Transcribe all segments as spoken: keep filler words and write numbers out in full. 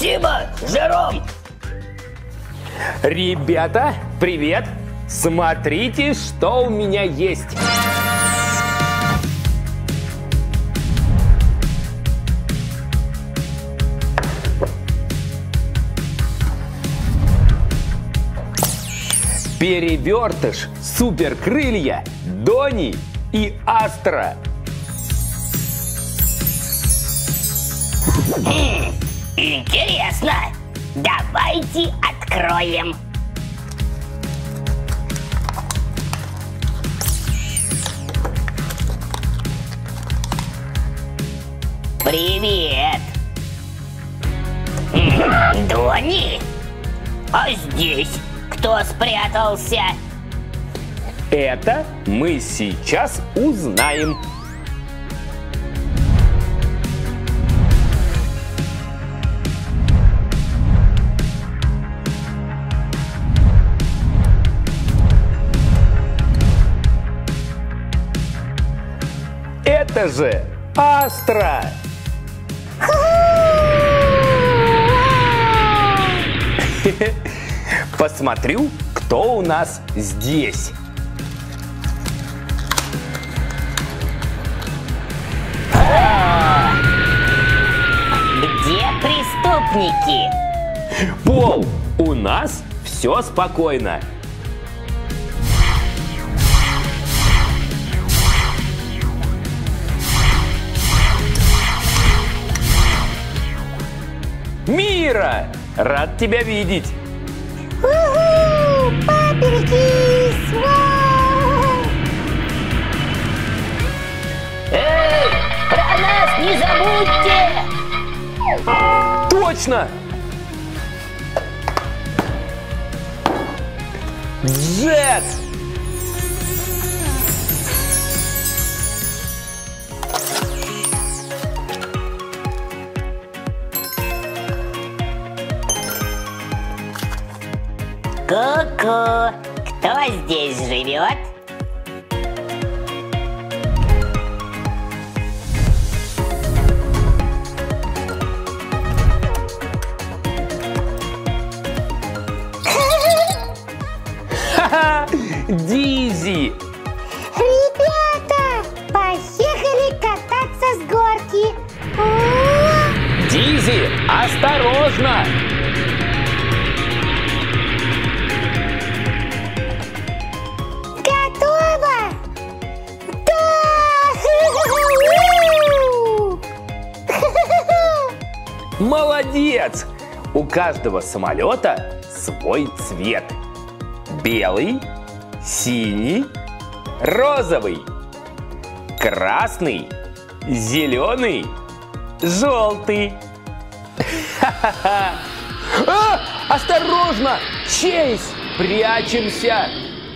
Спасибо, Жером! Ребята, привет! Смотрите, что у меня есть! Перевертыш, суперкрылья, Дони и Астра. Хм, интересно. Давайте откроем. Привет. Хм, Дони? А здесь кто спрятался? Это мы сейчас узнаем. Это же Астра! Посмотрю, кто у нас здесь. О! Где преступники? Пол, у нас все спокойно. Мира! Рад тебя видеть! Уху! Папирки! Вау! Эй, про нас не забудьте! Точно! Джет! Ку-ку! Кто здесь живет? Ха-ха! Дизи! Ребята, поехали кататься с горки. О! Дизи, осторожно! Готово? Да! Молодец! У каждого самолета свой цвет. Белый, синий, розовый, красный, зеленый, желтый. Ха-ха-ха! А, осторожно! Чейз! Прячемся!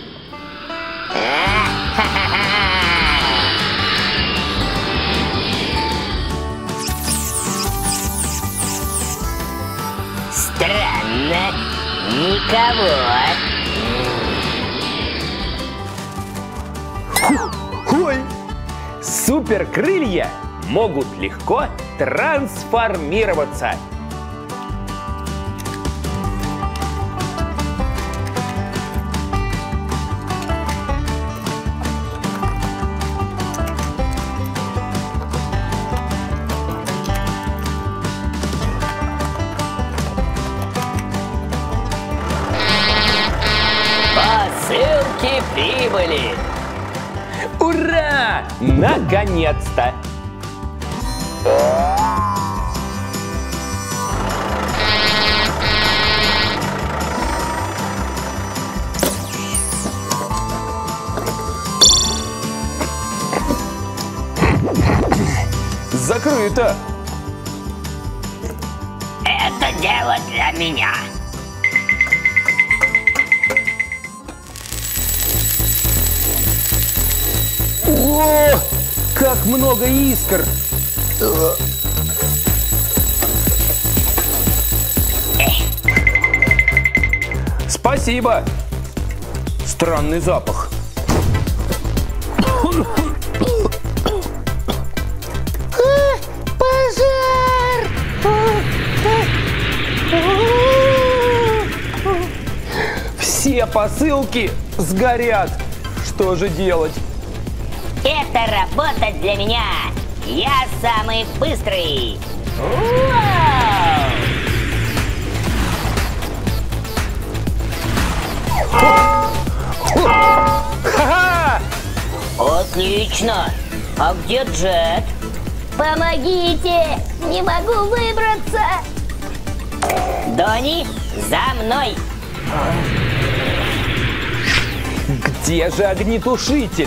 Странно, никого. Ой! Суперкрылья могут легко трансформироваться. Посылки прибыли. Ура! Наконец-то! Закрыто! Это дело для меня. О, как много искр! Спасибо! Странный запах. Пожар! Все посылки сгорят. Что же делать? Это работа для меня. Я самый быстрый. Вау! Ха-ха! Отлично. А где Джет? Помогите! Не могу выбраться! Донни, за мной! Где же огнетушитель?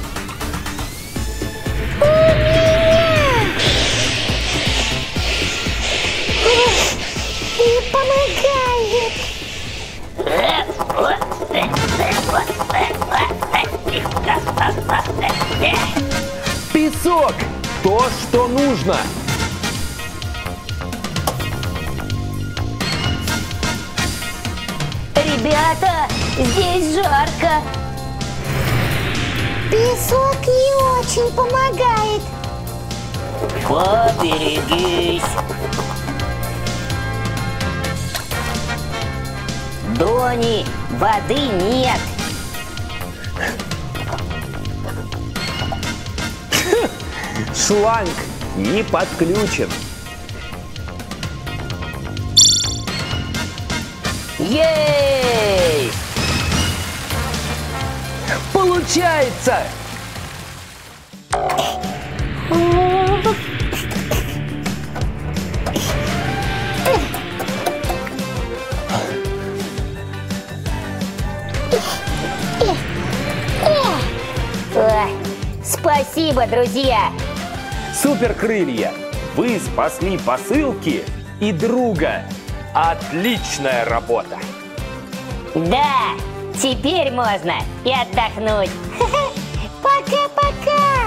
У меня! Не помогает. Песок! То, что нужно! Ребята, здесь жарко! Песок не очень помогает. Поберегись! Донни, воды нет! Шланг не подключен. Ей! Получается! Ой, спасибо, друзья! Суперкрылья! Вы спасли посылки и друга. Отличная работа! Да, теперь можно и отдохнуть. Пока-пока.